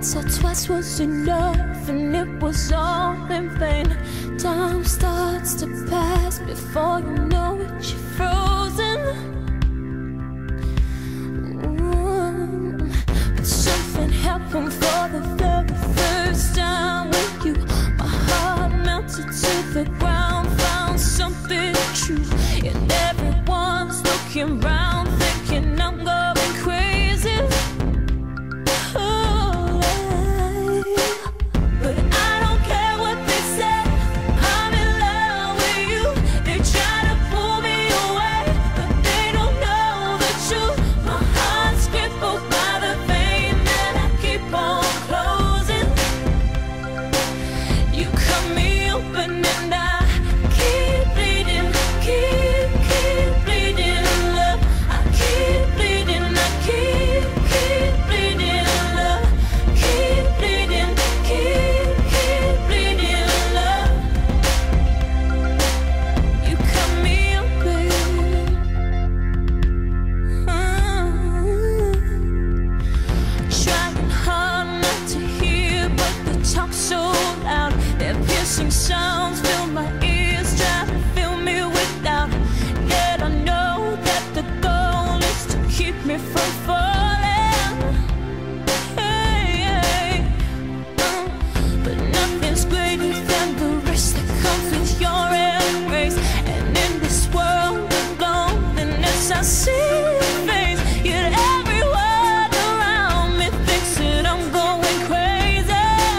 once or twice was enough, and it was all in vain. Time starts to pass before you know it, you're frozen. But something happened for the very first time with you. My heart melted to the ground, found something true, and everyone's looking round, thinking I'm going crazy. Sounds fill my ears, try to fill me with doubt. Yet I know that the goal is to keep me from falling. But nothing's greater than the risk that comes with your embrace. And in this world of loneliness, I see your face. Yet everyone around me thinks that I'm going crazy.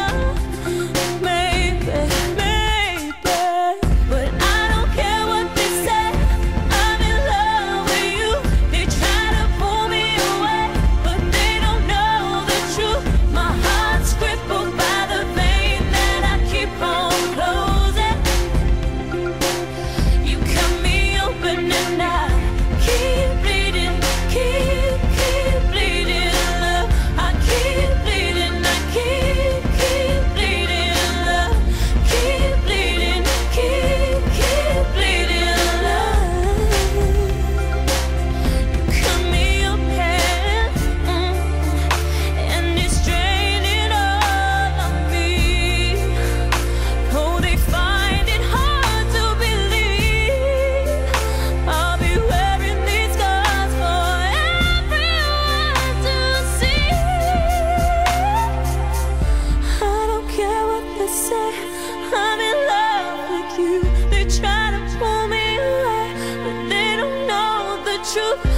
I'm in love with you. They try to pull me away, but they don't know the truth.